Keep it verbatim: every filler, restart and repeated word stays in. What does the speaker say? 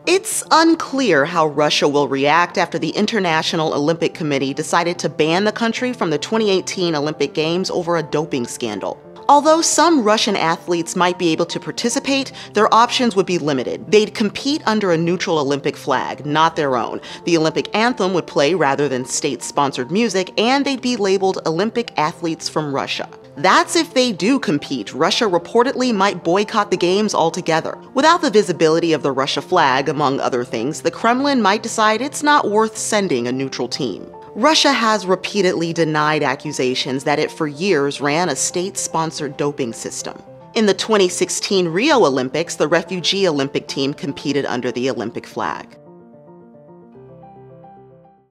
It's unclear how Russia will react after the International Olympic Committee decided to ban the country from the twenty eighteen Olympic Games over a doping scandal. Although some Russian athletes might be able to participate, their options would be limited. They'd compete under a neutral Olympic flag, not their own. The Olympic anthem would play rather than state-sponsored music, and they'd be labeled Olympic athletes from Russia. That's if they do compete. Russia reportedly might boycott the games altogether. Without the visibility of the Russia flag, among other things, the Kremlin might decide it's not worth sending a neutral team. Russia has repeatedly denied accusations that it for years ran a state-sponsored doping system. In the twenty sixteen Rio Olympics, the refugee Olympic team competed under the Olympic flag.